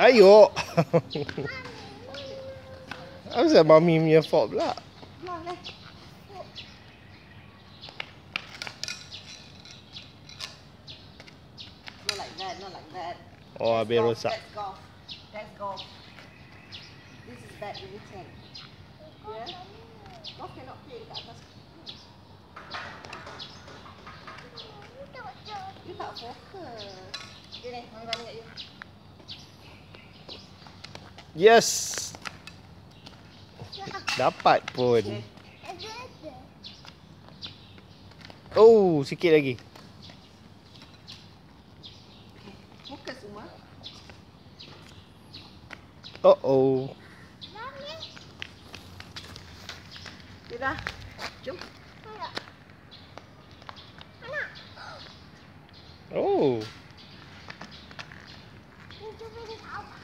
Ayo. Asal mami punya fault pula? Not like that, not like that. Oh, habis rosak. That's golf. That's golf. This is badminton. Yeah? Golf cannot play dekat atas. You tak fokus. Okay ni, mami balik kat you. Yes. Dapat pun. Okay. Oh, sikit lagi. Fokus semua. Oh. Okay dah. Jom. Oh.